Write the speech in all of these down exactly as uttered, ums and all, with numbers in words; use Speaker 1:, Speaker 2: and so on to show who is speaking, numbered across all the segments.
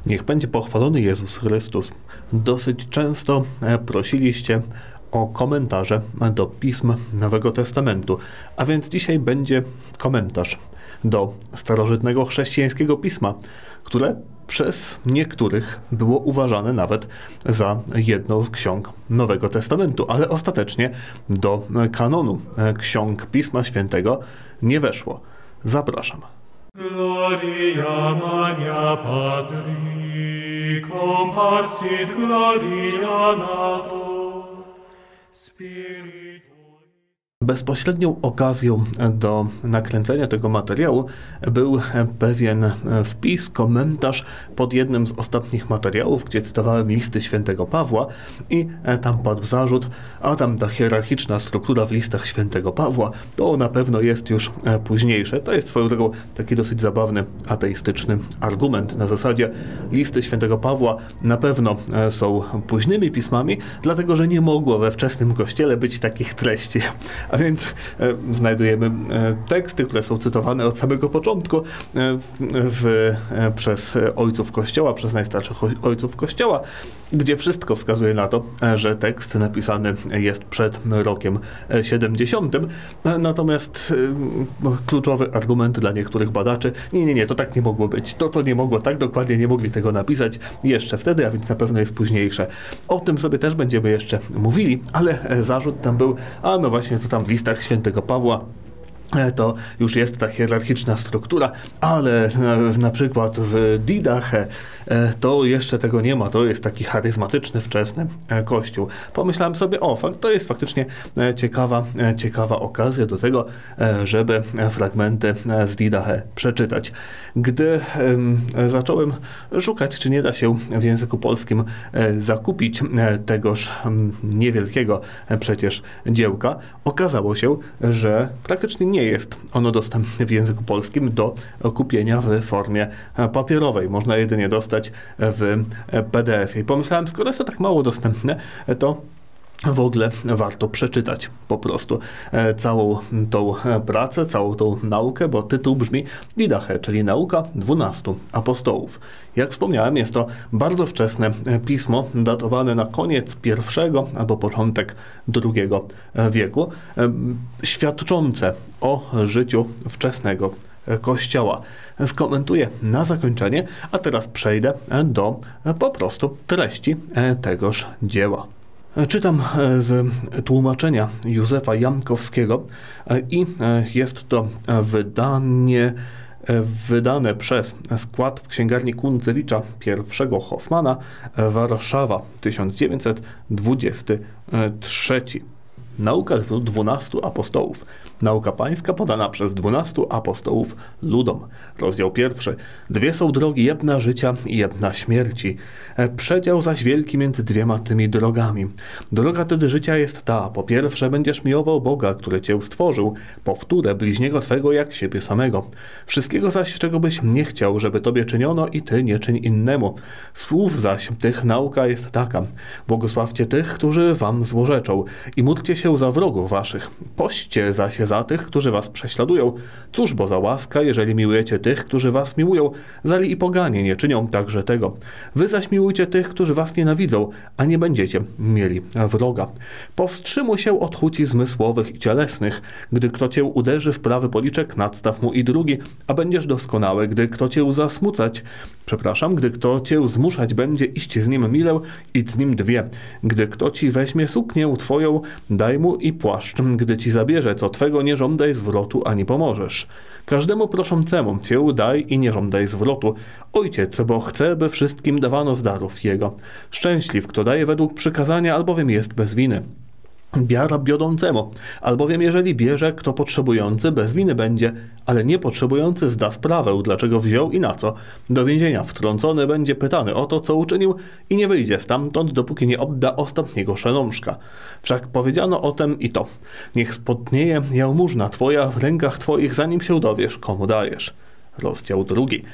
Speaker 1: Niech będzie pochwalony Jezus Chrystus. Dosyć często prosiliście o komentarze do pism Nowego Testamentu, a więc dzisiaj będzie komentarz do starożytnego chrześcijańskiego pisma, które przez niektórych było uważane nawet za jedną z ksiąg Nowego Testamentu, ale ostatecznie do kanonu ksiąg Pisma Świętego nie weszło. Zapraszam.
Speaker 2: Gloria magna Patri, comparsit gloria nato, Spiritu.
Speaker 1: Bezpośrednią okazją do nakręcenia tego materiału był pewien wpis, komentarz pod jednym z ostatnich materiałów, gdzie cytowałem listy świętego Pawła i tam padł zarzut, a tam ta hierarchiczna struktura w listach świętego Pawła, to na pewno jest już późniejsze. To jest swoją drogą taki dosyć zabawny, ateistyczny argument na zasadzie listy świętego Pawła na pewno są późnymi pismami, dlatego że nie mogło we wczesnym kościele być takich treści. A więc e, znajdujemy e, teksty, które są cytowane od samego początku e, w, w, e, przez ojców Kościoła, przez najstarszych ojców Kościoła, gdzie wszystko wskazuje na to, e, że tekst napisany jest przed rokiem siedemdziesiątym. E, natomiast e, kluczowy argument dla niektórych badaczy, nie, nie, nie, to tak nie mogło być. To, to nie mogło, tak dokładnie nie mogli tego napisać jeszcze wtedy, a więc na pewno jest późniejsze. O tym sobie też będziemy jeszcze mówili, ale zarzut tam był, a no właśnie, to tam w listach świętego Pawła to już jest ta hierarchiczna struktura, ale na przykład w Didache to jeszcze tego nie ma, to jest taki charyzmatyczny, wczesny kościół. Pomyślałem sobie, o, fakt, to jest faktycznie ciekawa, ciekawa okazja do tego, żeby fragmenty z Didache przeczytać. Gdy zacząłem szukać, czy nie da się w języku polskim zakupić tegoż niewielkiego przecież dziełka, okazało się, że praktycznie nie jest ono dostępne w języku polskim do kupienia w formie papierowej. Można jedynie dostać w P D F ie. I pomyślałem, skoro jest to tak mało dostępne, to w ogóle warto przeczytać po prostu całą tą pracę, całą tą naukę, bo tytuł brzmi Didache, czyli nauka dwunastu apostołów. Jak wspomniałem, jest to bardzo wczesne pismo, datowane na koniec pierwszego albo początek drugiego wieku, świadczące o życiu wczesnego Kościoła. Skomentuję na zakończenie, a teraz przejdę do po prostu treści tegoż dzieła. Czytam z tłumaczenia Józefa Jankowskiego i jest to wydanie, wydane przez skład w księgarni Kundzewicza pierwszego Hoffmana, Warszawa, tysiąc dziewięćset dwudziesty trzeci. Nauka dwunastu apostołów. Nauka pańska podana przez dwunastu apostołów ludom. Rozdział pierwszy. Dwie są drogi, jedna życia i jedna śmierci. Przedział zaś wielki między dwiema tymi drogami. Droga tedy życia jest ta. Po pierwsze będziesz miłował Boga, który cię stworzył. Po wtóre bliźniego twego jak siebie samego. Wszystkiego zaś, czego byś nie chciał, żeby tobie czyniono i ty nie czyń innemu. Słów zaś tych nauka jest taka. Błogosławcie tych, którzy wam złorzeczą i módlcie się za wrogów waszych. Poście zaś za tych, którzy was prześladują. Cóż bo za łaska, jeżeli miłujecie tych, którzy was miłują, zali i poganie nie czynią także tego. Wy zaś miłujcie tych, którzy was nienawidzą, a nie będziecie mieli wroga. Powstrzymuj się od chuci zmysłowych i cielesnych. Gdy kto cię uderzy w prawy policzek, nadstaw mu i drugi, a będziesz doskonały. Gdy kto cię zasmucać, przepraszam, gdy kto cię zmuszać będzie, iść z nim milę, idź z nim dwie. Gdy kto ci weźmie suknię twoją, daj mu i płaszcz. Gdy ci zabierze co twego, nie żądaj zwrotu, ani pomożesz. Każdemu proszącemu cię daj i nie żądaj zwrotu. Ojciec, bo chce, by wszystkim dawano z darów jego. Szczęśliw, kto daje według przykazania, albowiem jest bez winy. Biara biodącemu, albowiem jeżeli bierze, kto potrzebujący, bez winy będzie, ale niepotrzebujący zda sprawę, dlaczego wziął i na co. Do więzienia wtrącony będzie pytany o to, co uczynił i nie wyjdzie stamtąd, dopóki nie odda ostatniego szelążka. Wszak powiedziano o tem i to. Niech spotnieje jałmużna twoja w rękach twoich, zanim się dowiesz, komu dajesz. Rozdział drugi.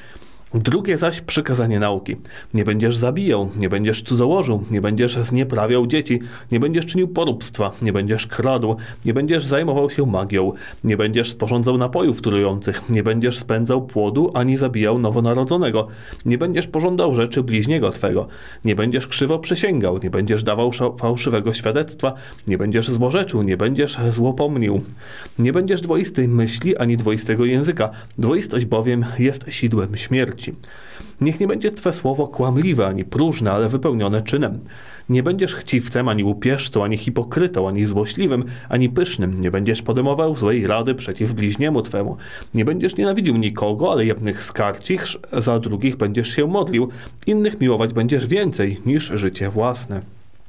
Speaker 1: Drugie zaś przykazanie nauki. Nie będziesz zabijał, nie będziesz cudzołożył, nie będziesz znieprawiał dzieci, nie będziesz czynił poróbstwa, nie będziesz kradł, nie będziesz zajmował się magią, nie będziesz sporządzał napojów trujących, nie będziesz spędzał płodu ani zabijał nowonarodzonego, nie będziesz pożądał rzeczy bliźniego twego, nie będziesz krzywo przysięgał, nie będziesz dawał fałszywego świadectwa, nie będziesz złorzeczył, nie będziesz złopomnił, nie będziesz dwoistej myśli ani dwoistego języka, dwoistość bowiem jest sidłem śmierci. Niech nie będzie twe słowo kłamliwe, ani próżne, ale wypełnione czynem. Nie będziesz chciwcem, ani łupieżcą, ani hipokrytą, ani złośliwym, ani pysznym. Nie będziesz podejmował złej rady przeciw bliźniemu twemu. Nie będziesz nienawidził nikogo, ale jednych skarcisz, za drugich będziesz się modlił. Innych miłować będziesz więcej niż życie własne.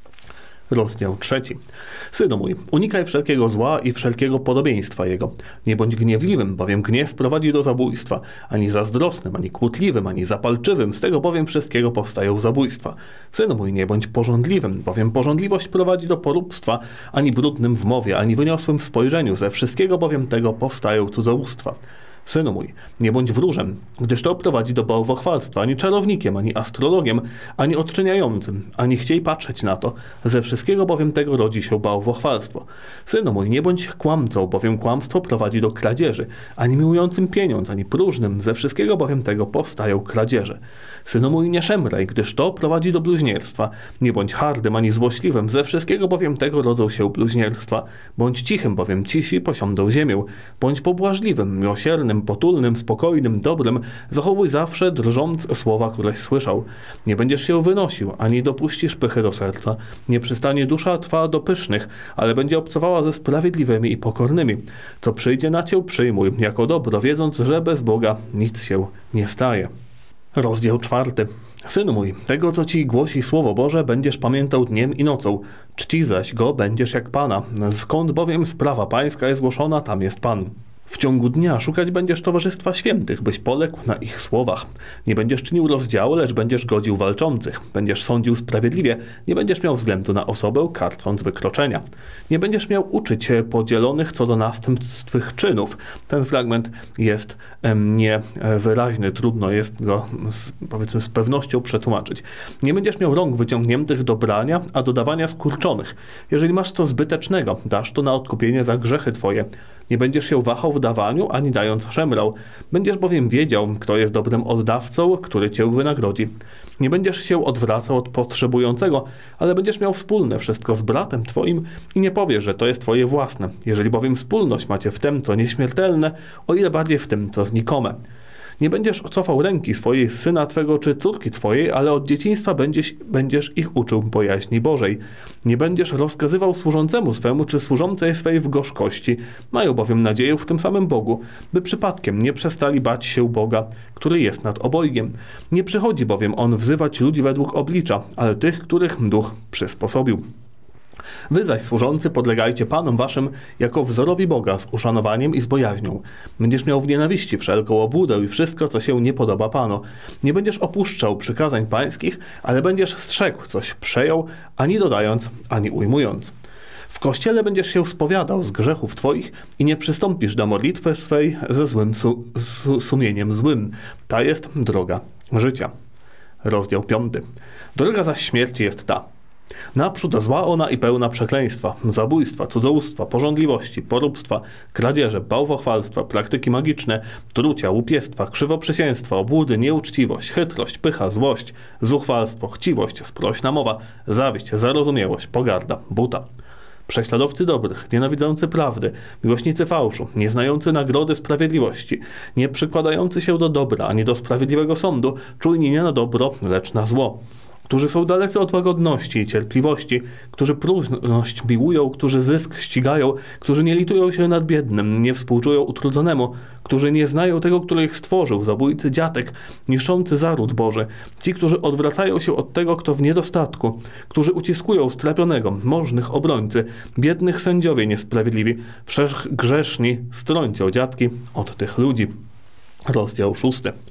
Speaker 1: Rozdział trzeci. Synu mój, unikaj wszelkiego zła i wszelkiego podobieństwa jego. Nie bądź gniewliwym, bowiem gniew prowadzi do zabójstwa. Ani zazdrosnym, ani kłótliwym, ani zapalczywym, z tego bowiem wszystkiego powstają zabójstwa. Synu mój, nie bądź pożądliwym, bowiem pożądliwość prowadzi do poróbstwa, ani brudnym w mowie, ani wyniosłym w spojrzeniu, ze wszystkiego bowiem tego powstają cudzołóstwa. Synu mój, nie bądź wróżem, gdyż to prowadzi do bałwochwalstwa, ani czarownikiem, ani astrologiem, ani odczyniającym, ani chciej patrzeć na to. Ze wszystkiego bowiem tego rodzi się bałwochwalstwo. Synu mój, nie bądź kłamcą, bowiem kłamstwo prowadzi do kradzieży, ani miłującym pieniądz, ani próżnym, ze wszystkiego bowiem tego powstają kradzieże. Synu mój, nie szemraj, gdyż to prowadzi do bluźnierstwa. Nie bądź hardym, ani złośliwym, ze wszystkiego bowiem tego rodzą się bluźnierstwa. Bądź cichym, bowiem cisi posiądą ziemię. Bądź pobłażliwym, miłosiernym, potulnym, spokojnym, dobrym, zachowuj zawsze drżąc słowa, któreś słyszał. Nie będziesz się wynosił, ani dopuścisz pychy do serca. Nie przystanie dusza twa do pysznych, ale będzie obcowała ze sprawiedliwymi i pokornymi. Co przyjdzie na cię, przyjmuj, jako dobro, wiedząc, że bez Boga nic się nie staje. Rozdział czwarty. Synu mój, tego, co ci głosi Słowo Boże, będziesz pamiętał dniem i nocą. Czci zaś go będziesz jak Pana. Skąd bowiem sprawa pańska jest głoszona, tam jest Pan. W ciągu dnia szukać będziesz towarzystwa świętych, byś poległ na ich słowach. Nie będziesz czynił rozdziału, lecz będziesz godził walczących. Będziesz sądził sprawiedliwie, nie będziesz miał względu na osobę, karcąc wykroczenia. Nie będziesz miał uczyć podzielonych co do następstw twych czynów. Ten fragment jest niewyraźny, trudno jest go z, powiedzmy z pewnością przetłumaczyć. Nie będziesz miał rąk wyciągniętych do brania, a do dawania skurczonych. Jeżeli masz co zbytecznego, dasz to na odkupienie za grzechy twoje. Nie będziesz się wahał w dawaniu, ani dając szemrał. Będziesz bowiem wiedział, kto jest dobrym oddawcą, który cię wynagrodzi. Nie będziesz się odwracał od potrzebującego, ale będziesz miał wspólne wszystko z bratem twoim i nie powiesz, że to jest twoje własne. Jeżeli bowiem wspólność macie w tym, co nieśmiertelne, o ile bardziej w tym, co znikome. Nie będziesz cofał ręki swojej syna twego czy córki twojej, ale od dzieciństwa będziesz, będziesz ich uczył bojaźni Bożej. Nie będziesz rozkazywał służącemu swemu czy służącej swej w gorzkości. Mają bowiem nadzieję w tym samym Bogu, by przypadkiem nie przestali bać się Boga, który jest nad obojgiem. Nie przychodzi bowiem On wzywać ludzi według oblicza, ale tych, których duch przysposobił. Wy zaś, służący, podlegajcie Panom waszym jako wzorowi Boga z uszanowaniem i z bojaźnią. Będziesz miał w nienawiści wszelką obłudę i wszystko, co się nie podoba Panu. Nie będziesz opuszczał przykazań pańskich, ale będziesz strzegł, coś przejął, ani dodając, ani ujmując. W kościele będziesz się spowiadał z grzechów twoich i nie przystąpisz do modlitwy swej ze złym su su sumieniem złym. Ta jest droga życia. Rozdział piąty. Droga zaś śmierci jest ta. Naprzód zła ona i pełna przekleństwa, zabójstwa, cudzołóstwa, pożądliwości, poróbstwa, kradzieże, bałwochwalstwa, praktyki magiczne, trucia, łupiestwa, krzywoprzysięstwa, obłudy, nieuczciwość, chytrość, pycha, złość, zuchwalstwo, chciwość, sprośna mowa, zawiść, zarozumiałość, pogarda, buta. Prześladowcy dobrych, nienawidzący prawdy, miłośnicy fałszu, nieznający nagrody sprawiedliwości, nie przykładający się do dobra ani do sprawiedliwego sądu, czujni nie na dobro, lecz na zło. Którzy są dalecy od łagodności i cierpliwości, którzy próżność miłują, którzy zysk ścigają, którzy nie litują się nad biednym, nie współczują utrudzonemu, którzy nie znają tego, który ich stworzył, zabójcy dziatek, niszczący zaród Boży, ci, którzy odwracają się od tego, kto w niedostatku, którzy uciskują strapionego, możnych obrońcy, biednych sędziowie niesprawiedliwi, wszech grzeszni, strońcie dziatki od tych ludzi. Rozdział szósty.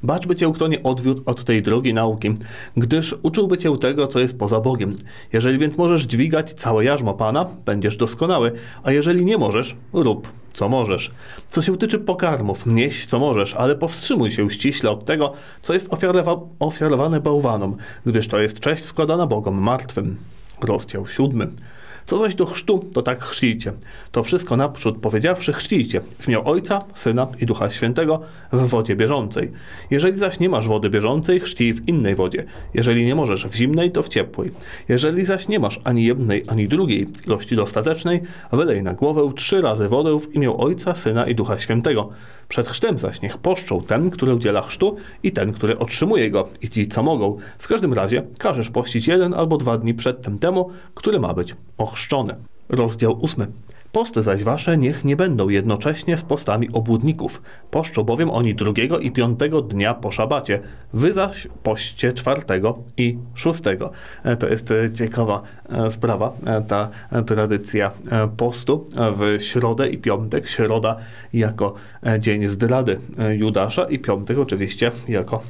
Speaker 1: Bacz, by cię kto nie odwiódł od tej drogi nauki, gdyż uczyłby cię tego, co jest poza Bogiem. Jeżeli więc możesz dźwigać całe jarzmo Pana, będziesz doskonały, a jeżeli nie możesz, rób, co możesz. Co się tyczy pokarmów, nieś, co możesz, ale powstrzymuj się ściśle od tego, co jest ofiarowa- ofiarowane bałwanom, gdyż to jest cześć składana Bogom martwym. Rozdział siódmy. Co zaś do chrztu, to tak chrzcijcie. To wszystko naprzód powiedziawszy, chrzcijcie w imię Ojca, Syna i Ducha Świętego w wodzie bieżącej. Jeżeli zaś nie masz wody bieżącej, chrzcij w innej wodzie. Jeżeli nie możesz w zimnej, to w ciepłej. Jeżeli zaś nie masz ani jednej, ani drugiej ilości dostatecznej, wylej na głowę trzy razy wodę w imię Ojca, Syna i Ducha Świętego. Przed chrztem zaś niech poszczą ten, który udziela chrztu i ten, który otrzymuje go i ci, co mogą. W każdym razie każesz pościć jeden albo dwa dni przed tym temu, który ma być ochrzczony. Rozdział ósmy. Posty zaś wasze niech nie będą jednocześnie z postami obłudników. Poszczą bowiem oni drugiego i piątego dnia po szabacie. Wy zaś poście czwartego i szóstego. E, To jest e, ciekawa e, sprawa, e, ta e, tradycja e, postu e, w środę i piątek. Środa jako e, dzień zdrady e, Judasza i piątek oczywiście jako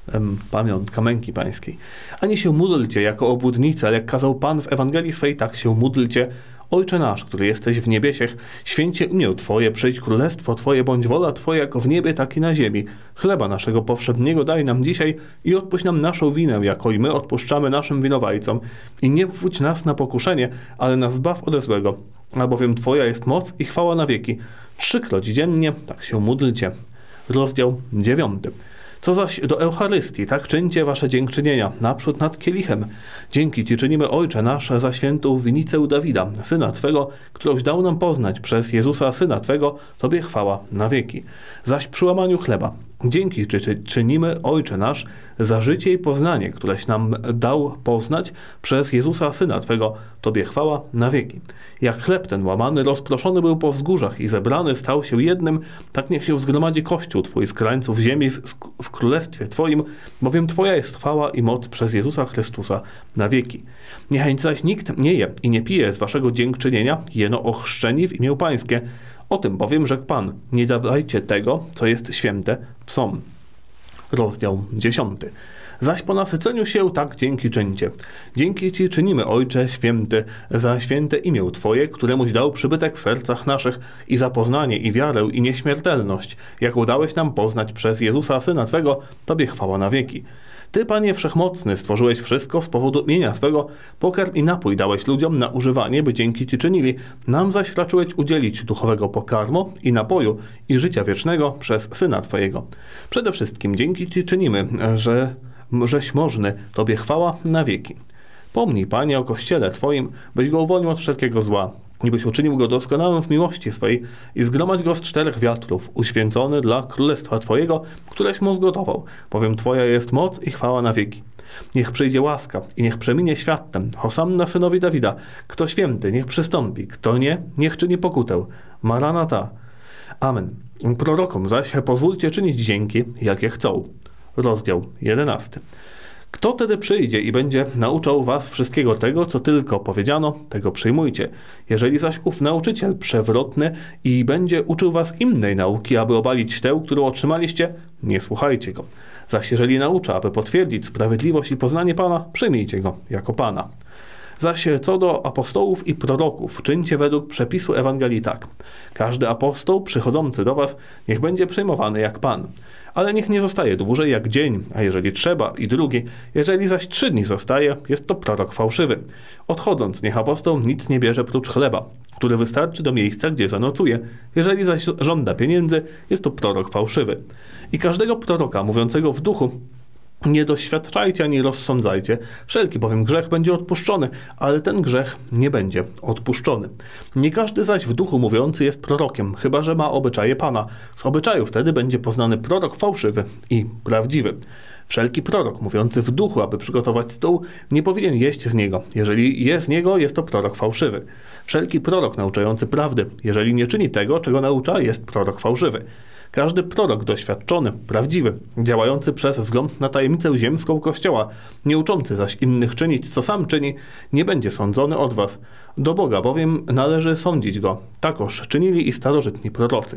Speaker 1: pamiątka męki pańskiej. Ani się módlcie jako obłudnicy, ale jak kazał Pan w Ewangelii swej, tak się módlcie. Ojcze nasz, który jesteś w niebiesiech, święcie imię Twoje, przyjdź królestwo Twoje, bądź wola Twoja jako w niebie, tak i na ziemi. Chleba naszego powszedniego daj nam dzisiaj i odpuść nam naszą winę, jako i my odpuszczamy naszym winowajcom. I nie wwódź nas na pokuszenie, ale nas zbaw ode złego. Albowiem Twoja jest moc i chwała na wieki. Trzykroć dziennie, tak się módlcie. Rozdział dziewiąty. Co zaś do Eucharystii, tak czyńcie wasze dziękczynienia, naprzód nad kielichem. Dzięki Ci czynimy, Ojcze nasz, za świętą winicę Dawida, Syna Twego, którąś dał nam poznać przez Jezusa, Syna Twego, Tobie chwała na wieki. Zaś przy łamaniu chleba, dzięki czy, czynimy, Ojcze nasz, za życie i poznanie, któreś nam dał poznać przez Jezusa, Syna Twego, Tobie chwała na wieki. Jak chleb ten łamany rozproszony był po wzgórzach i zebrany stał się jednym, tak niech się zgromadzi Kościół Twój z krańców ziemi w, w królestwie Twoim, bowiem Twoja jest chwała i moc przez Jezusa Chrystusa na wieki. Niechaj zaś nikt nie je i nie pije z waszego dziękczynienia, jeno ochrzczeni w imię Pańskie. O tym bowiem rzekł Pan, nie dawajcie tego, co jest święte, psom. Rozdział dziesiąty. Zaś po nasyceniu się tak dzięki czyńcie. Dzięki Ci czynimy, Ojcze święty, za święte imię Twoje, któremuś dał przybytek w sercach naszych i za poznanie i wiarę i nieśmiertelność, jaką dałeś nam poznać przez Jezusa, Syna Twego, Tobie chwała na wieki. Ty, Panie Wszechmocny, stworzyłeś wszystko z powodu imienia swego, pokarm i napój dałeś ludziom na używanie, by dzięki Ci czynili. Nam zaś raczyłeś udzielić duchowego pokarmu i napoju i życia wiecznego przez Syna Twojego. Przede wszystkim dzięki Ci czynimy, że żeś możny, Tobie chwała na wieki. Pomnij, Panie, o Kościele Twoim, byś go uwolnił od wszelkiego zła, i byś uczynił go doskonałym w miłości swej i zgromadź go z czterech wiatrów, uświęcony dla Królestwa Twojego, któreś mu zgotował, bowiem Twoja jest moc i chwała na wieki. Niech przyjdzie łaska i niech przeminie świat ten, Hosanna synowi Dawida. Kto święty, niech przystąpi, kto nie, niech czyni pokutę. Maranata. Amen. Prorokom zaś pozwólcie czynić dzięki, jakie chcą. Rozdział jedenasty. Kto tedy przyjdzie i będzie nauczał was wszystkiego tego, co tylko powiedziano, tego przyjmujcie. Jeżeli zaś ów nauczyciel przewrotny i będzie uczył was innej nauki, aby obalić tę, którą otrzymaliście, nie słuchajcie go. Zaś jeżeli naucza, aby potwierdzić sprawiedliwość i poznanie Pana, przyjmijcie go jako Pana. Zaś co do apostołów i proroków, czyńcie według przepisu Ewangelii tak. Każdy apostoł przychodzący do was niech będzie przyjmowany jak Pan. Ale niech nie zostaje dłużej jak dzień, a jeżeli trzeba i drugi, jeżeli zaś trzy dni zostaje, jest to prorok fałszywy. Odchodząc, niech apostoł nic nie bierze prócz chleba, który wystarczy do miejsca, gdzie zanocuje. Jeżeli zaś żąda pieniędzy, jest to prorok fałszywy. I każdego proroka mówiącego w duchu nie doświadczajcie ani rozsądzajcie, wszelki bowiem grzech będzie odpuszczony, ale ten grzech nie będzie odpuszczony. Nie każdy zaś w duchu mówiący jest prorokiem, chyba że ma obyczaje Pana. Z obyczaju wtedy będzie poznany prorok fałszywy i prawdziwy. Wszelki prorok mówiący w duchu, aby przygotować stół, nie powinien jeść z niego. Jeżeli je z niego, jest to prorok fałszywy. Wszelki prorok nauczający prawdy, jeżeli nie czyni tego, czego naucza, jest prorok fałszywy. Każdy prorok doświadczony, prawdziwy, działający przez wzgląd na tajemnicę ziemską Kościoła, nie uczący zaś innych czynić, co sam czyni, nie będzie sądzony od was. Do Boga bowiem należy sądzić go. Takoż czynili i starożytni prorocy.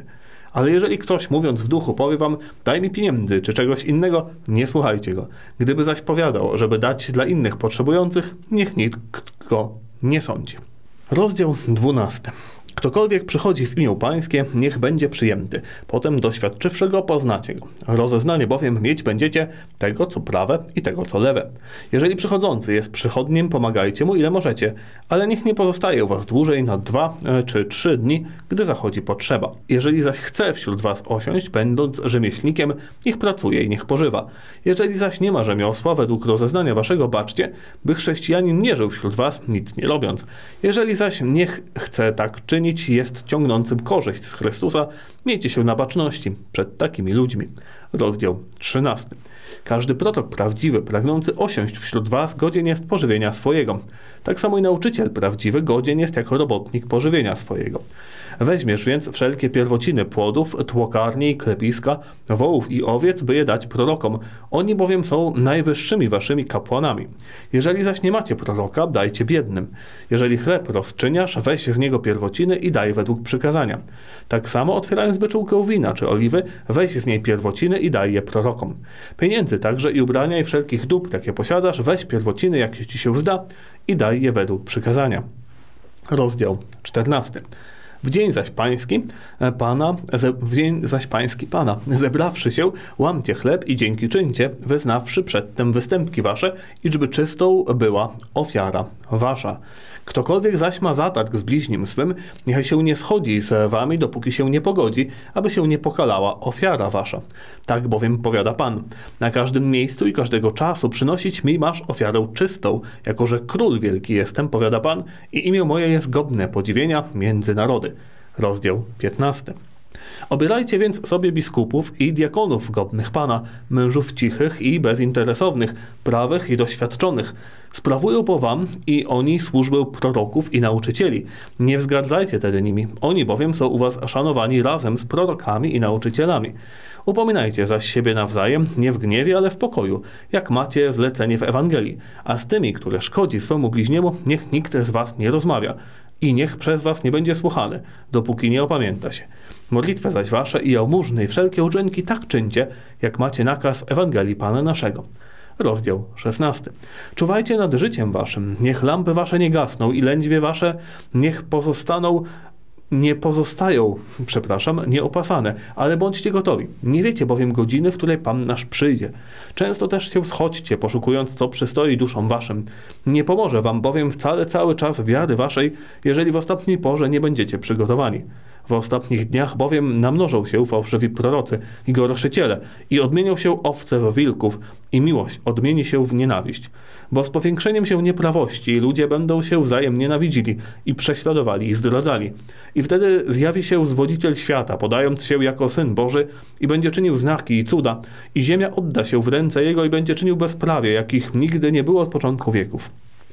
Speaker 1: Ale jeżeli ktoś, mówiąc w duchu, powie wam, daj mi pieniędzy czy czegoś innego, nie słuchajcie go. Gdyby zaś powiadał, żeby dać dla innych potrzebujących, niech nikt go nie sądzi. Rozdział dwunasty. Ktokolwiek przychodzi w imię Pańskie, niech będzie przyjęty. Potem doświadczywszy go, poznacie go. Rozeznanie bowiem mieć będziecie tego, co prawe i tego, co lewe. Jeżeli przychodzący jest przychodnim, pomagajcie mu, ile możecie, ale niech nie pozostaje u was dłużej na dwa czy trzy dni, gdy zachodzi potrzeba. Jeżeli zaś chce wśród was osiąść, będąc rzemieślnikiem, niech pracuje i niech pożywa. Jeżeli zaś nie ma rzemiosła, według rozeznania waszego baczcie, by chrześcijanin nie żył wśród was, nic nie robiąc. Jeżeli zaś nie chce tak czynić, jest ciągnącym korzyść z Chrystusa, miejcie się na baczności przed takimi ludźmi. Rozdział trzynasty. Każdy prorok prawdziwy, pragnący osiąść wśród was, godzien jest pożywienia swojego. Tak samo i nauczyciel prawdziwy godzien jest jako robotnik pożywienia swojego. Weźmiesz więc wszelkie pierwociny płodów, tłokarnie i klepiska, wołów i owiec, by je dać prorokom. Oni bowiem są najwyższymi waszymi kapłanami. Jeżeli zaś nie macie proroka, dajcie biednym. Jeżeli chleb rozczyniasz, weź z niego pierwociny i daj według przykazania. Tak samo otwierając beczówkę wina czy oliwy, weź z niej pierwociny i daj je prorokom. Pieniędzy także i ubrania i wszelkich dóbr, jakie posiadasz, weź pierwociny, jakie ci się zda i daj je według przykazania. Rozdział czternasty. W dzień zaś pański Pana, w dzień zaś pański Pana, zebrawszy się, łamcie chleb i dzięki czyńcie, wyznawszy przedtem występki wasze, iżby czystą była ofiara wasza. Ktokolwiek zaś ma zatarg z bliźnim swym, niechaj się nie schodzi z wami, dopóki się nie pogodzi, aby się nie pokalała ofiara wasza. Tak bowiem powiada Pan, na każdym miejscu i każdego czasu przynosić mi masz ofiarę czystą, jako że król wielki jestem, powiada Pan, i imię moje jest godne podziwienia między narody. Rozdział piętnasty. Obierajcie więc sobie biskupów i diakonów godnych Pana, mężów cichych i bezinteresownych, prawych i doświadczonych. Sprawują po wam i oni służbę proroków i nauczycieli. Nie wzgardzajcie tedy nimi, oni bowiem są u was szanowani razem z prorokami i nauczycielami. Upominajcie zaś siebie nawzajem, nie w gniewie, ale w pokoju, jak macie zlecenie w Ewangelii. A z tymi, które szkodzi swemu bliźniemu, niech nikt z was nie rozmawia i niech przez was nie będzie słuchany, dopóki nie opamięta się. Modlitwy zaś wasze i jałmużny i wszelkie uczynki tak czyńcie, jak macie nakaz w Ewangelii Pana naszego. Rozdział szesnasty. Czuwajcie nad życiem waszym, niech lampy wasze nie gasną i lędźwie wasze niech pozostaną nie pozostają, przepraszam, nieopasane, ale bądźcie gotowi. Nie wiecie bowiem godziny, w której Pan nasz przyjdzie. Często też się schodźcie, poszukując, co przystoi duszom waszym. Nie pomoże wam bowiem wcale cały czas wiary waszej, jeżeli w ostatniej porze nie będziecie przygotowani. W ostatnich dniach bowiem namnożą się fałszywi prorocy i gorszyciele i odmienią się owce w wilków i miłość odmieni się w nienawiść. Bo z powiększeniem się nieprawości ludzie będą się wzajem nienawidzili i prześladowali i zdradzali. I wtedy zjawi się zwodziciel świata, podając się jako Syn Boży i będzie czynił znaki i cuda i ziemia odda się w ręce Jego i będzie czynił bezprawie, jakich nigdy nie było od początku wieków.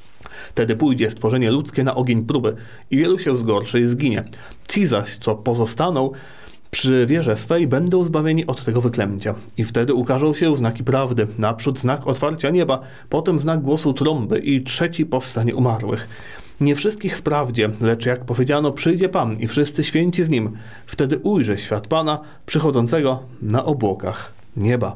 Speaker 1: Wtedy pójdzie stworzenie ludzkie na ogień próby i wielu się zgorszy i zginie. Ci zaś, co pozostaną przy wierze swej, będą zbawieni od tego wyklęcia. I wtedy ukażą się znaki prawdy. Naprzód znak otwarcia nieba, potem znak głosu trąby i trzeci powstanie umarłych. Nie wszystkich wprawdzie, lecz jak powiedziano, przyjdzie Pan i wszyscy święci z Nim. Wtedy ujrzy świat Pana przychodzącego na obłokach nieba.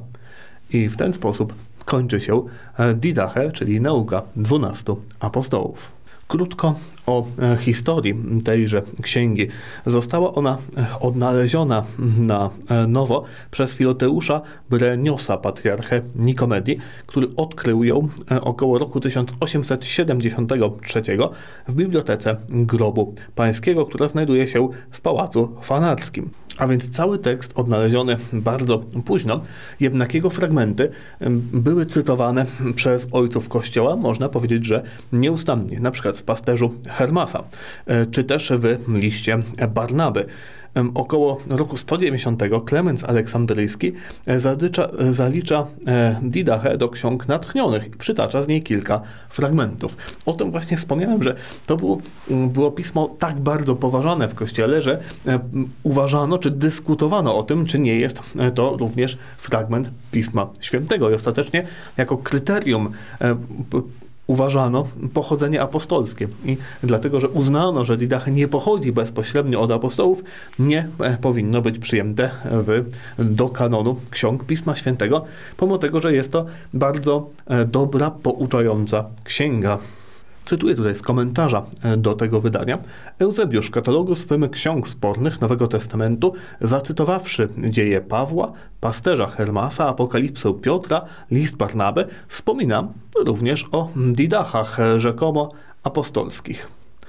Speaker 1: I w ten sposób kończy się Didache, czyli nauka dwunastu apostołów. Krótko o historii tejże księgi. Została ona odnaleziona na nowo przez Filoteusza Breniosa, patriarchę Nikomedii, który odkrył ją około roku tysiąc osiemset siedemdziesiątego trzeciego w Bibliotece Grobu Pańskiego, która znajduje się w Pałacu Fanarskim. A więc cały tekst odnaleziony bardzo późno, jednak jego fragmenty były cytowane przez ojców Kościoła, można powiedzieć, że nieustannie, na przykład w Pasterzu Hermasa, czy też w liście Barnaby. Około roku sto dziewięćdziesiątego Klemens Aleksandryjski zalicza, zalicza Didache do ksiąg natchnionych i przytacza z niej kilka fragmentów. O tym właśnie wspomniałem, że to było, było pismo tak bardzo poważane w Kościele, że uważano, czy dyskutowano o tym, czy nie jest to również fragment Pisma Świętego. I ostatecznie jako kryterium uważano pochodzenie apostolskie i dlatego, że uznano, że Didache nie pochodzi bezpośrednio od apostołów, nie powinno być przyjęte w, do kanonu ksiąg Pisma Świętego, pomimo tego, że jest to bardzo dobra, pouczająca księga. Cytuję tutaj z komentarza do tego wydania. Eusebiusz w katalogu swym ksiąg spornych Nowego Testamentu, zacytowawszy dzieje Pawła, pasterza Hermasa, apokalipsę Piotra, list Barnaby, wspomina również o Didachach rzekomo apostolskich.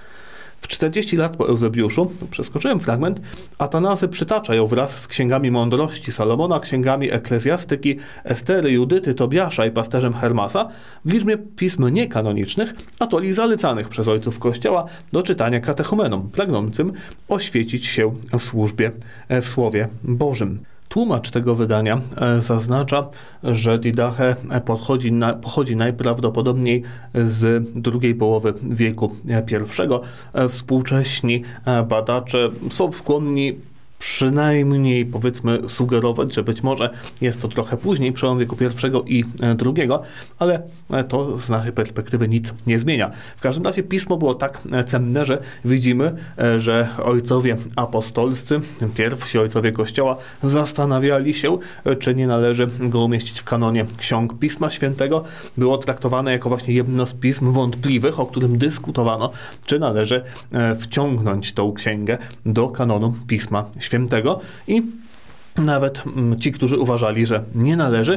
Speaker 1: W czterdzieści lat po Eusebiuszu, przeskoczyłem fragment, Atanazy przytacza ją wraz z księgami mądrości Salomona, księgami eklezjastyki Estery, Judyty, Tobiasza i pasterzem Hermasa w liczbie pism niekanonicznych, a to i zalecanych przez ojców Kościoła do czytania katechumenom pragnącym oświecić się w służbie, w Słowie Bożym. Tłumacz tego wydania zaznacza, że Didache pochodzi, na, pochodzi najprawdopodobniej z drugiej połowy wieku pierwszego. Współcześni badacze są skłonni przynajmniej, powiedzmy, sugerować, że być może jest to trochę później, przełom wieku pierwszego i drugiego, ale to z naszej perspektywy nic nie zmienia. W każdym razie pismo było tak cenne, że widzimy, że ojcowie apostolscy, pierwsi ojcowie Kościoła, zastanawiali się, czy nie należy go umieścić w kanonie ksiąg Pisma Świętego. Było traktowane jako właśnie jedno z pism wątpliwych, o którym dyskutowano, czy należy wciągnąć tą księgę do kanonu Pisma Świętego. Świętego i nawet ci, którzy uważali, że nie należy,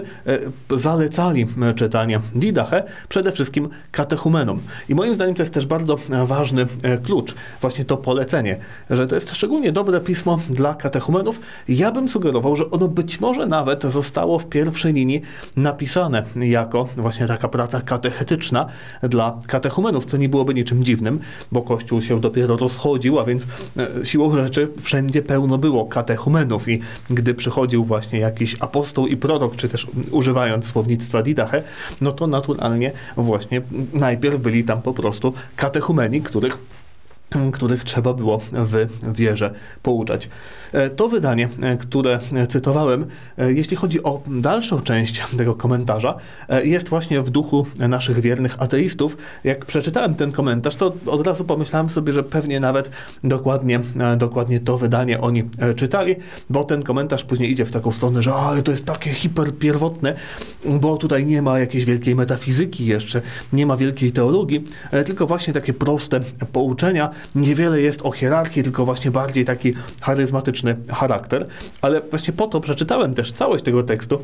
Speaker 1: zalecali czytanie Didache przede wszystkim katechumenom. I moim zdaniem to jest też bardzo ważny klucz, właśnie to polecenie, że to jest szczególnie dobre pismo dla katechumenów. Ja bym sugerował, że ono być może nawet zostało w pierwszej linii napisane jako właśnie taka praca katechetyczna dla katechumenów, co nie byłoby niczym dziwnym, bo Kościół się dopiero rozchodził, a więc siłą rzeczy wszędzie pełno było katechumenów i gdy przychodził właśnie jakiś apostoł i prorok, czy też używając słownictwa Didache, no to naturalnie właśnie najpierw byli tam po prostu katechumeni, których których trzeba było w wierze pouczać. To wydanie, które cytowałem, jeśli chodzi o dalszą część tego komentarza, jest właśnie w duchu naszych wiernych ateistów. Jak przeczytałem ten komentarz, to od razu pomyślałem sobie, że pewnie nawet dokładnie, dokładnie to wydanie oni czytali, bo ten komentarz później idzie w taką stronę, że ale to jest takie hiperpierwotne, bo tutaj nie ma jakiejś wielkiej metafizyki jeszcze, nie ma wielkiej teologii, tylko właśnie takie proste pouczenia. Niewiele jest o hierarchii, tylko właśnie bardziej taki charyzmatyczny charakter. Ale właśnie po to przeczytałem też całość tego tekstu,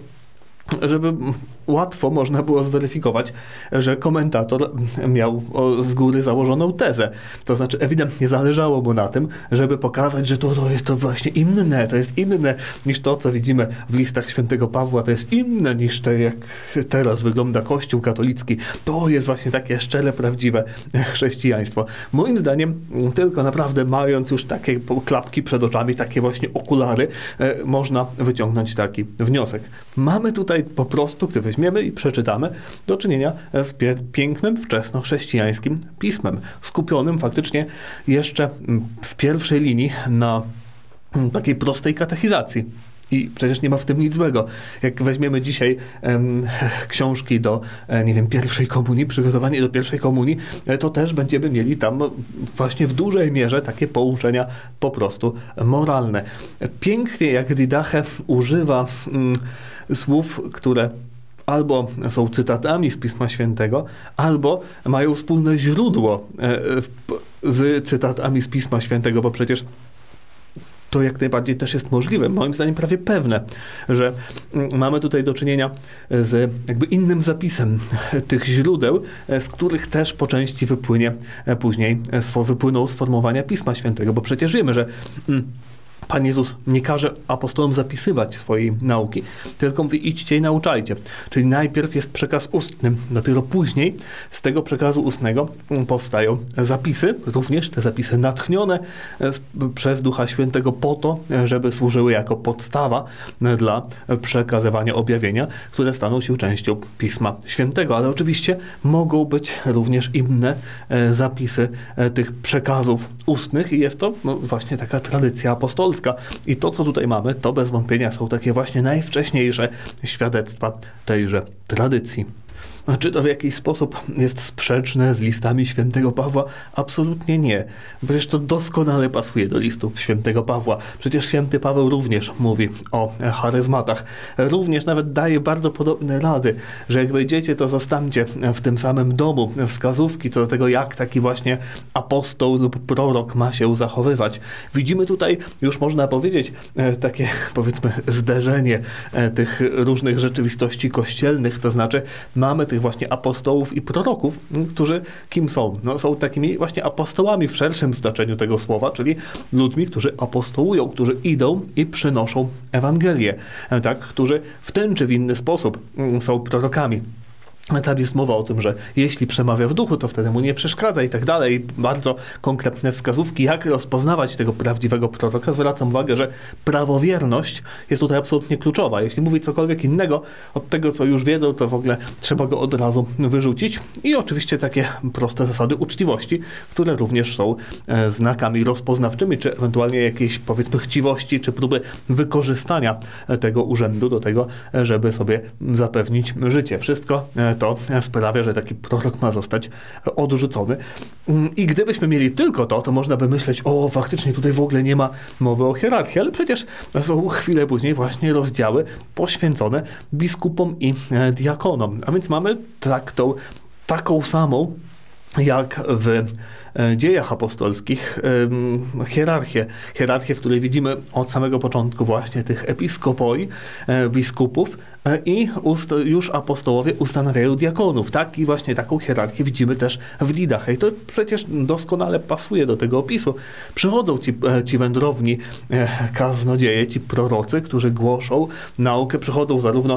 Speaker 1: żeby łatwo można było zweryfikować, że komentator miał z góry założoną tezę. To znaczy ewidentnie zależało mu na tym, żeby pokazać, że to, to jest to właśnie inne, to jest inne niż to, co widzimy w listach świętego Pawła, to jest inne niż te, jak teraz wygląda Kościół katolicki. To jest właśnie takie szczere, prawdziwe chrześcijaństwo. Moim zdaniem tylko naprawdę mając już takie klapki przed oczami, takie właśnie okulary, można wyciągnąć taki wniosek. Mamy tutaj po prostu, gdy weźmiemy i przeczytamy, do czynienia z pięknym, wczesnochrześcijańskim pismem, skupionym faktycznie jeszcze w pierwszej linii na takiej prostej katechizacji. I przecież nie ma w tym nic złego. Jak weźmiemy dzisiaj em, książki do, nie wiem, pierwszej komunii, przygotowanie do pierwszej komunii, to też będziemy mieli tam właśnie w dużej mierze takie pouczenia po prostu moralne. Pięknie, jak Didache używa mm, słów, które albo są cytatami z Pisma Świętego, albo mają wspólne źródło z cytatami z Pisma Świętego, bo przecież to jak najbardziej też jest możliwe, moim zdaniem prawie pewne, że mamy tutaj do czynienia z jakby innym zapisem tych źródeł, z których też po części wypłynie później, wypłyną sformułowania Pisma Świętego, bo przecież wiemy, że Pan Jezus nie każe apostołom zapisywać swojej nauki, tylko mówi idźcie i nauczajcie. Czyli najpierw jest przekaz ustny, dopiero później z tego przekazu ustnego powstają zapisy, również te zapisy natchnione przez Ducha Świętego po to, żeby służyły jako podstawa dla przekazywania objawienia, które staną się częścią Pisma Świętego. Ale oczywiście mogą być również inne zapisy tych przekazów ustnych i jest to właśnie taka tradycja apostolska. I to, co tutaj mamy, to bez wątpienia są takie właśnie najwcześniejsze świadectwa tejże tradycji. Czy to w jakiś sposób jest sprzeczne z listami świętego Pawła? Absolutnie nie. Przecież to doskonale pasuje do listów świętego Pawła. Przecież święty Paweł również mówi o charyzmatach. Również nawet daje bardzo podobne rady, że jak wejdziecie, to zostańcie w tym samym domu. Wskazówki co do tego, jak taki właśnie apostoł lub prorok ma się zachowywać. Widzimy tutaj, już można powiedzieć, takie powiedzmy zderzenie tych różnych rzeczywistości kościelnych, to znaczy mamy tych właśnie apostołów i proroków, którzy kim są? No, są takimi właśnie apostołami w szerszym znaczeniu tego słowa, czyli ludźmi, którzy apostołują, którzy idą i przynoszą Ewangelię, tak? Którzy w ten czy w inny sposób są prorokami. Tam jest mowa o tym, że jeśli przemawia w duchu, to wtedy mu nie przeszkadza i tak dalej. Bardzo konkretne wskazówki, jak rozpoznawać tego prawdziwego proroka. Zwracam uwagę, że prawowierność jest tutaj absolutnie kluczowa. Jeśli mówi cokolwiek innego od tego, co już wiedzą, to w ogóle trzeba go od razu wyrzucić. I oczywiście takie proste zasady uczciwości, które również są znakami rozpoznawczymi, czy ewentualnie jakiejś, powiedzmy, chciwości, czy próby wykorzystania tego urzędu do tego, żeby sobie zapewnić życie. Wszystko to sprawia, że taki prorok ma zostać odrzucony. I gdybyśmy mieli tylko to, to można by myśleć, o, faktycznie tutaj w ogóle nie ma mowy o hierarchii, ale przecież są chwilę później właśnie rozdziały poświęcone biskupom i diakonom. A więc mamy tak, tą, taką samą jak w Dziejach Apostolskich hierarchię. Hierarchię, w której widzimy od samego początku właśnie tych episkopoi, biskupów i już apostołowie ustanawiają diakonów. Tak? I właśnie taką hierarchię widzimy też w Lidach. I to przecież doskonale pasuje do tego opisu. Przychodzą ci, ci wędrowni kaznodzieje, ci prorocy, którzy głoszą naukę. Przychodzą zarówno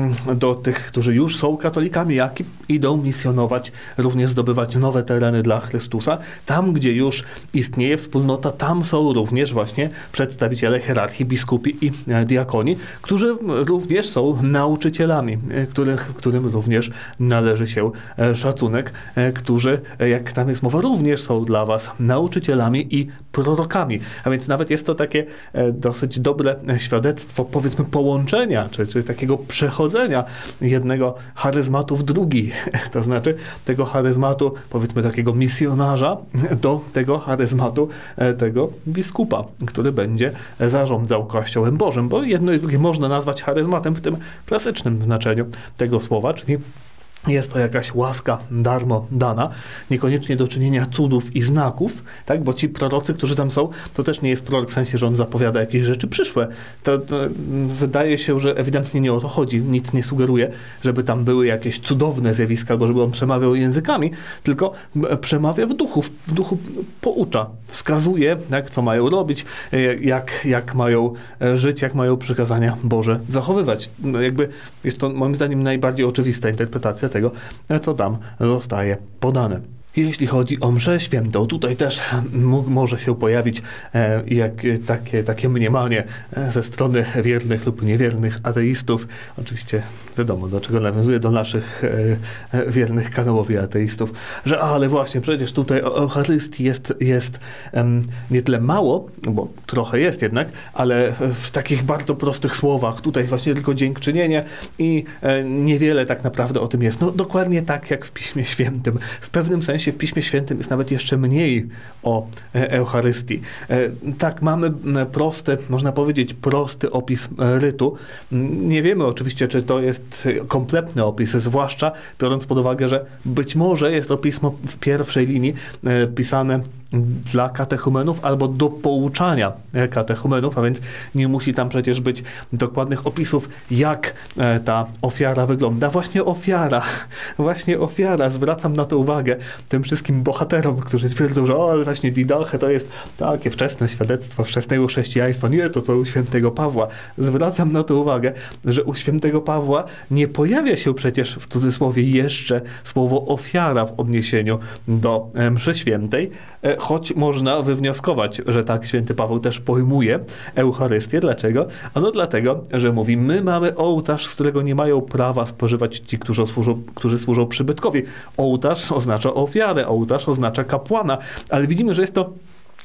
Speaker 1: do tych, którzy już są katolikami, jak i idą misjonować, również zdobywać nowe tereny dla Chrystusa. Tam, gdzie już istnieje wspólnota, tam są również właśnie przedstawiciele hierarchii, biskupi i diakoni, którzy również są nauczycielami, których, którym również należy się szacunek, którzy, jak tam jest mowa, również są dla was nauczycielami i prorokami. A więc nawet jest to takie dosyć dobre świadectwo, powiedzmy, połączenia, czy, czy takiego przechodzenia jednego charyzmatu w drugi. To znaczy tego charyzmatu, powiedzmy, takiego misjonarza do tego charyzmatu tego biskupa, który będzie zarządzał Kościołem Bożym, bo jedno i drugie można nazwać charyzmatem w tym klasycznym znaczeniu tego słowa, czyli jest to jakaś łaska darmo dana, niekoniecznie do czynienia cudów i znaków, tak? Bo ci prorocy, którzy tam są, to też nie jest prorok w sensie, że on zapowiada jakieś rzeczy przyszłe. To, to wydaje się, że ewidentnie nie o to chodzi. Nic nie sugeruje, żeby tam były jakieś cudowne zjawiska, albo żeby on przemawiał językami, tylko przemawia w duchu, w duchu poucza, wskazuje, tak, co mają robić, jak, jak mają żyć, jak mają przykazania Boże zachowywać. No jakby jest to moim zdaniem najbardziej oczywista interpretacja tego, co tam zostaje podane. Jeśli chodzi o mszę świętą, tutaj też może się pojawić e, jak, takie, takie mniemanie ze strony wiernych lub niewiernych ateistów. Oczywiście wiadomo, do czego nawiązuje, do naszych e, wiernych kanałowi ateistów, że ale właśnie przecież tutaj o Eucharystii jest, jest em, nie tyle mało, bo trochę jest jednak, ale w takich bardzo prostych słowach. Tutaj właśnie tylko dziękczynienie i e, niewiele tak naprawdę o tym jest. No dokładnie tak jak w Piśmie Świętym. W pewnym sensie w Piśmie Świętym jest nawet jeszcze mniej o Eucharystii. Tak, mamy prosty, można powiedzieć, prosty opis rytu. Nie wiemy oczywiście, czy to jest kompletny opis, zwłaszcza biorąc pod uwagę, że być może jest to pismo w pierwszej linii pisane dla katechumenów albo do pouczania katechumenów, a więc nie musi tam przecież być dokładnych opisów, jak ta ofiara wygląda. Właśnie ofiara, właśnie ofiara, zwracam na to uwagę tym wszystkim bohaterom, którzy twierdzą, że o, właśnie Didache to jest takie wczesne świadectwo wczesnego chrześcijaństwa, nie to co u świętego Pawła. Zwracam na to uwagę, że u świętego Pawła nie pojawia się przecież w cudzysłowie jeszcze słowo ofiara w odniesieniu do mszy świętej, choć można wywnioskować, że tak święty Paweł też pojmuje Eucharystię. Dlaczego? Ano dlatego, że mówi, my mamy ołtarz, z którego nie mają prawa spożywać ci, którzy służą, którzy służą przybytkowi. Ołtarz oznacza ofiarę, ołtarz oznacza kapłana, ale widzimy, że jest to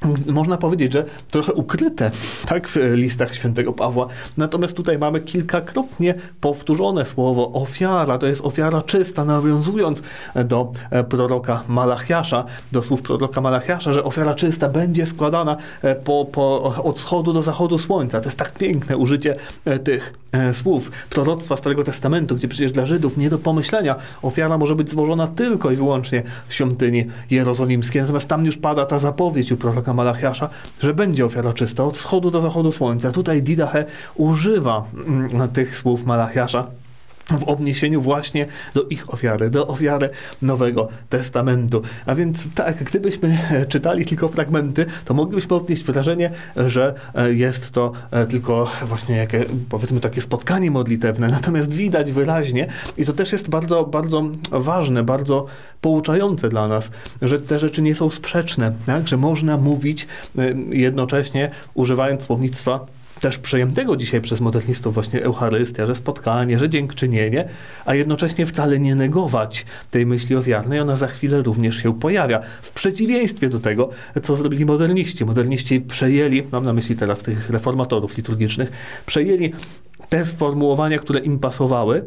Speaker 1: można powiedzieć, że trochę ukryte, tak, w listach świętego Pawła. Natomiast tutaj mamy kilkakrotnie powtórzone słowo ofiara. To jest ofiara czysta, nawiązując do proroka Malachiasza, do słów proroka Malachiasza, że ofiara czysta będzie składana po, po, od wschodu do zachodu słońca. To jest tak piękne użycie tych słów proroctwa Starego Testamentu, gdzie przecież dla Żydów nie do pomyślenia ofiara może być złożona tylko i wyłącznie w świątyni jerozolimskiej. Natomiast tam już pada ta zapowiedź u proroka Malachiasza, że będzie ofiara czysta od wschodu do zachodu słońca. Tutaj Didache używa mm, tych słów Malachiasza w odniesieniu właśnie do ich ofiary, do ofiary Nowego Testamentu. A więc tak, gdybyśmy czytali tylko fragmenty, to moglibyśmy odnieść wrażenie, że jest to tylko właśnie jakie, powiedzmy, takie spotkanie modlitewne. Natomiast widać wyraźnie, i to też jest bardzo, bardzo ważne, bardzo pouczające dla nas, że te rzeczy nie są sprzeczne, tak? Że można mówić jednocześnie, używając słownictwa też przejętego dzisiaj przez modernistów właśnie Eucharystia, że spotkanie, że dziękczynienie, a jednocześnie wcale nie negować tej myśli ofiarnej. Ona za chwilę również się pojawia. W przeciwieństwie do tego, co zrobili moderniści. Moderniści przejęli, mam na myśli teraz tych reformatorów liturgicznych, przejęli te sformułowania, które im pasowały,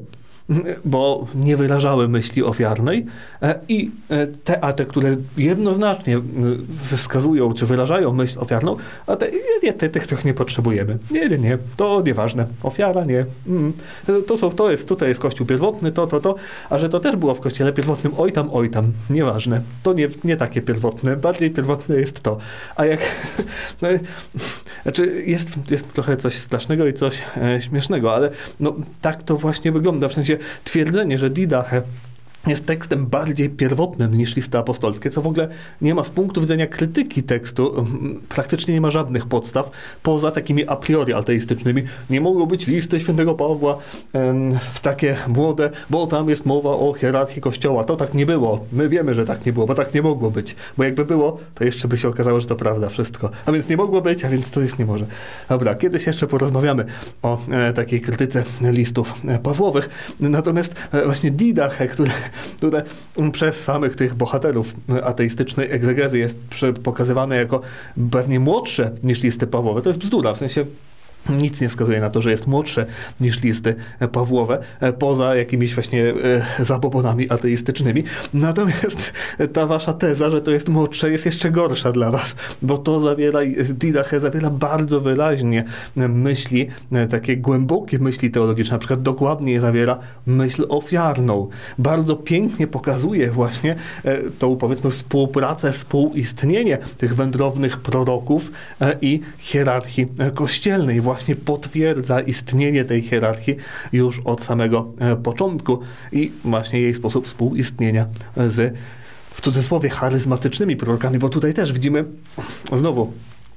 Speaker 1: bo nie wyrażały myśli ofiarnej, i te, a te, które jednoznacznie wskazują, czy wyrażają myśl ofiarną, a te, nie, te, tych, których nie potrzebujemy. Nie, nie, nie, to nieważne. Ofiara, nie. Mm. To, są, to jest, tutaj jest kościół pierwotny, to, to, to, a że to też było w kościele pierwotnym, oj tam, oj tam, nieważne. To nie, nie takie pierwotne, bardziej pierwotne jest to. A jak, no, znaczy jest, jest trochę coś strasznego i coś e, śmiesznego, ale no, tak to właśnie wygląda, w sensie twierdzenie, że Didache jest tekstem bardziej pierwotnym niż listy apostolskie, co w ogóle nie ma z punktu widzenia krytyki tekstu, praktycznie nie ma żadnych podstaw, poza takimi a priori ateistycznymi. Nie mogą być listy świętego Pawła em, w takie młode, bo tam jest mowa o hierarchii Kościoła. To tak nie było. My wiemy, że tak nie było, bo tak nie mogło być. Bo jakby było, to jeszcze by się okazało, że to prawda wszystko. A więc nie mogło być, a więc to jest nie może. Dobra, kiedyś jeszcze porozmawiamy o e, takiej krytyce listów e, Pawłowych. Natomiast e, właśnie Didache, który które przez samych tych bohaterów ateistycznej egzegezy jest pokazywane jako pewnie młodsze niż listy Pawłowe. To jest bzdura, w sensie nic nie wskazuje na to, że jest młodsze niż listy Pawłowe, poza jakimiś właśnie zabobonami ateistycznymi. Natomiast ta wasza teza, że to jest młodsze, jest jeszcze gorsza dla was, bo to zawiera, Didache zawiera bardzo wyraźnie myśli, takie głębokie myśli teologiczne, na przykład dokładnie zawiera myśl ofiarną. Bardzo pięknie pokazuje właśnie tą, powiedzmy, współpracę, współistnienie tych wędrownych proroków i hierarchii kościelnej. Właśnie potwierdza istnienie tej hierarchii już od samego początku i właśnie jej sposób współistnienia z, w cudzysłowie, charyzmatycznymi prorokami, bo tutaj też widzimy znowu,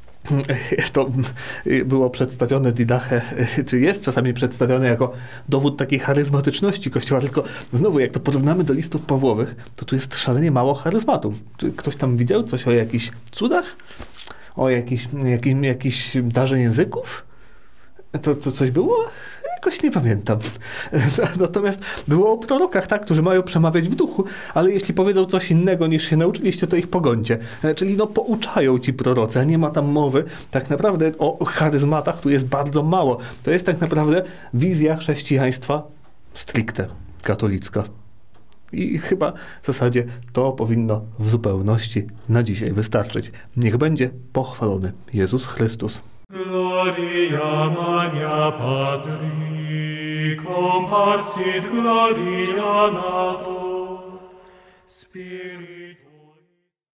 Speaker 1: to było przedstawione Didache, czy jest czasami przedstawione jako dowód takiej charyzmatyczności Kościoła, tylko znowu, jak to porównamy do listów Pawłowych, to tu jest szalenie mało charyzmatów. Czy ktoś tam widział coś o jakichś cudach? O jakiś, jakim, jakiś darze języków? To, to coś było? Jakoś nie pamiętam. Natomiast było o prorokach, tak, którzy mają przemawiać w duchu, ale jeśli powiedzą coś innego niż się nauczyliście, to ich pogońcie. Czyli no pouczają ci prorocy, a nie ma tam mowy tak naprawdę o charyzmatach, tu jest bardzo mało. To jest tak naprawdę wizja chrześcijaństwa stricte katolicka. I chyba w zasadzie to powinno w zupełności na dzisiaj wystarczyć. Niech będzie pochwalony Jezus Chrystus.
Speaker 2: Gloria Magna Patri, comparsit gloria nato, Spiritu